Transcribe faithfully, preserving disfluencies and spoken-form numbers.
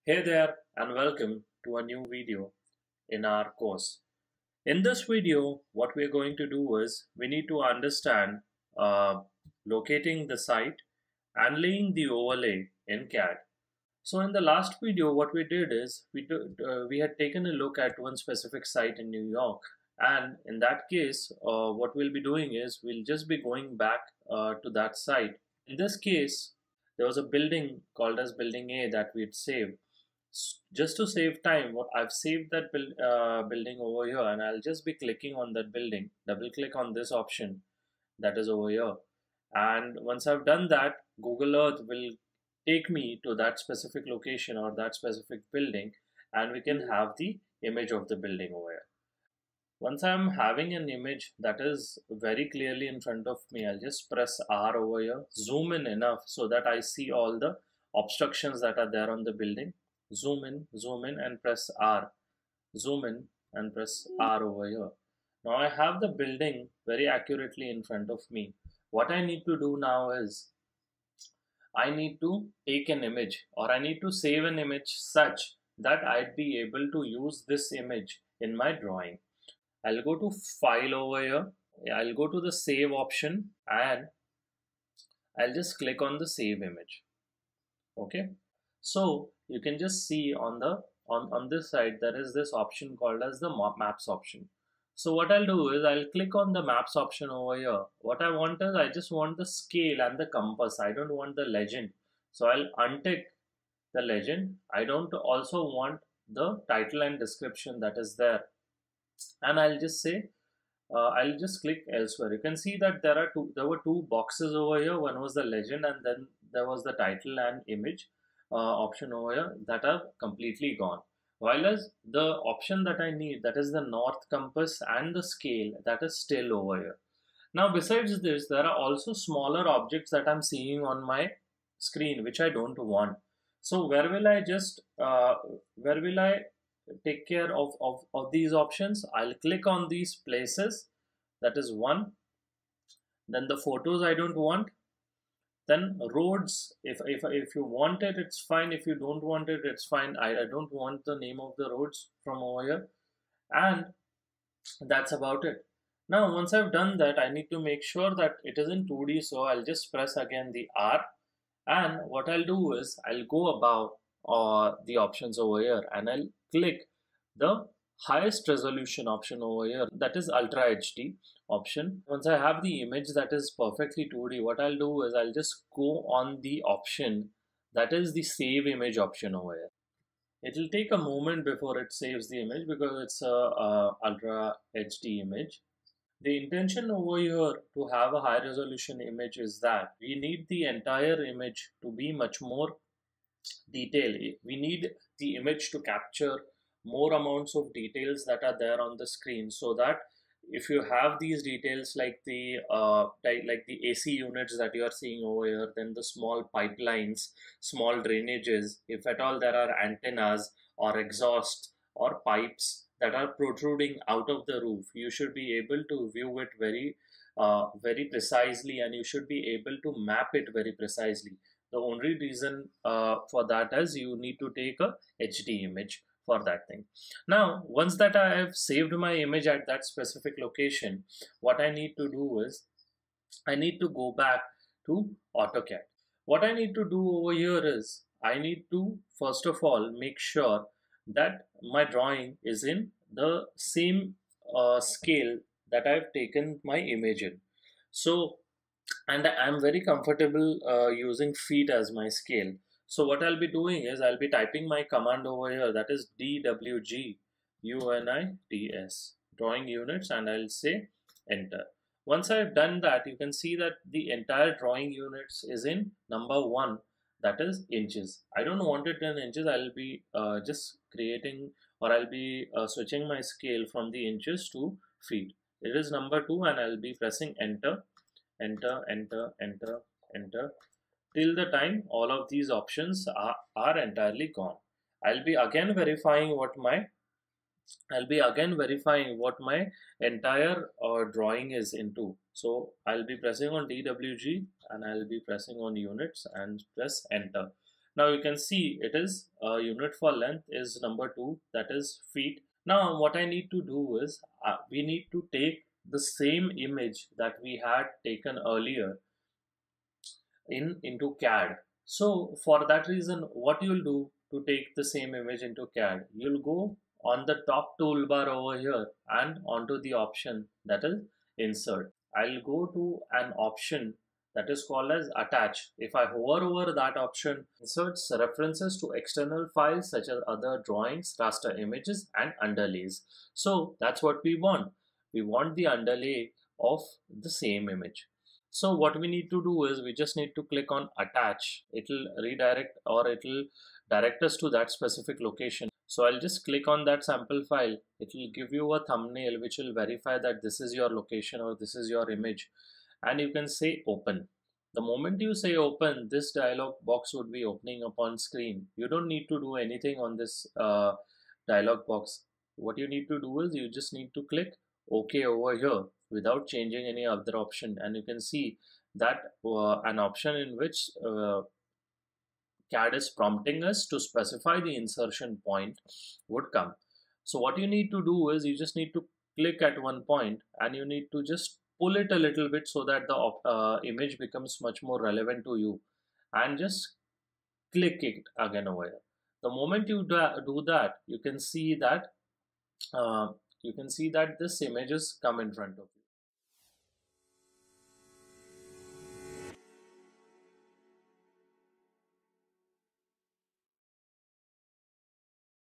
Hey there and welcome to a new video in our course. In this video, what we're going to do is we need to understand uh, locating the site and laying the overlay in C A D. So in the last video, what we did is we, uh, we had taken a look at one specific site in New York. And in that case, uh, what we'll be doing is we'll just be going back uh, to that site. In this case, there was a building called as Building A that we had saved. Just to save time, what I've saved that build, uh, building over here, and I'll just be clicking on that building. Double click on this option that is over here, and once I've done that, Google Earth will take me to that specific location or that specific building, and we can have the image of the building over here. Once I'm having an image that is very clearly in front of me, I'll just press R over here, zoom in enough so that I see all the obstructions that are there on the building. Zoom in, zoom in and press R. Zoom in and press R over here. Now I have the building very accurately in front of me. What I need to do now is I need to take an image, or I need to save an image such that I'd be able to use this image in my drawing. I'll go to File over here. I'll go to the Save option and I'll just click on the Save image. Okay. So you can just see on the on, on this side there is this option called as the maps option. So what I'll do is I'll click on the maps option over here. What I want is I just want the scale and the compass. I don't want the legend. So I'll untick the legend. I don't also want the title and description that is there. And I'll just say uh, I'll just click elsewhere. You can see that there are two there were two boxes over here. One was the legend and then there was the title and image Uh, option over here that are completely gone, while as the option that I need, that is the north compass and the scale, that is still over here. Now besides this, there are also smaller objects that I'm seeing on my screen which I don't want. So where will I just uh, where will I take care of, of, of these options? I'll click on these places, that is one. Then the photos I don't want. Then roads, if, if if you want it, it's fine. If you don't want it, it's fine. I, I don't want the name of the roads from over here. And that's about it. Now once I've done that, I need to make sure that it is in two D. So I'll just press again the R, and what I'll do is I'll go above uh, the options over here and I'll click the highest resolution option over here, that is Ultra H D option. Once I have the image that is perfectly two D, what I'll do is I'll just go on the option that is the Save Image option over here. It will take a moment before it saves the image because it's a, a Ultra H D image. The intention over here to have a high resolution image is that we need the entire image to be much more detailed. We need the image to capture more amounts of details that are there on the screen, so that if you have these details like the uh, like the A C units that you are seeing over here, then the small pipelines, small drainages, if at all there are antennas or exhaust or pipes that are protruding out of the roof, you should be able to view it very uh, very precisely, and you should be able to map it very precisely. The only reason uh, for that is you need to take a H D image for that thing. Now once that I have saved my image at that specific location, what I need to do is I need to go back to AutoCAD. What I need to do over here is I need to first of all make sure that my drawing is in the same uh, scale that I've taken my image in. So, and I'm very comfortable uh, using feet as my scale. So what I'll be doing is I'll be typing my command over here, that is D W G U N I T S, drawing units, and I'll say enter. Once I've done that, you can see that the entire drawing units is in number one, that is inches. I don't want it in inches. I'll be uh, just creating, or I'll be uh, switching my scale from the inches to feet. It is number two, and I'll be pressing enter, enter, enter, enter, enter, till the time all of these options are, are entirely gone. I'll be again verifying what my I'll be again verifying what my entire uh, drawing is into. So I'll be pressing on D W G and I'll be pressing on units and press enter. Now you can see it is uh, unit for length is number two, that is feet. Now what I need to do is uh, we need to take the same image that we had taken earlier in into C A D. So for that reason, what you'll do to take the same image into C A D, you'll go on the top toolbar over here and onto the option that is insert. I'll go to an option that is called as attach. If I hover over that option, inserts references to external files such as other drawings, raster images and underlays. So that's what we want. We want the underlay of the same image. So what we need to do is we just need to click on attach. It'll redirect or it'll direct us to that specific location. So I'll just click on that sample file. It will give you a thumbnail which will verify that this is your location or this is your image, and you can say open. The moment you say open, this dialog box would be opening up on screen. You don't need to do anything on this uh, dialog box. What you need to do is you just need to click OK over here without changing any other option, and you can see that uh, an option in which uh, C A D is prompting us to specify the insertion point would come. So what you need to do is you just need to click at one point and you need to just pull it a little bit so that the uh, image becomes much more relevant to you, and just click it again over here. The moment you do that, you can see that uh, you can see that this images come in front of you.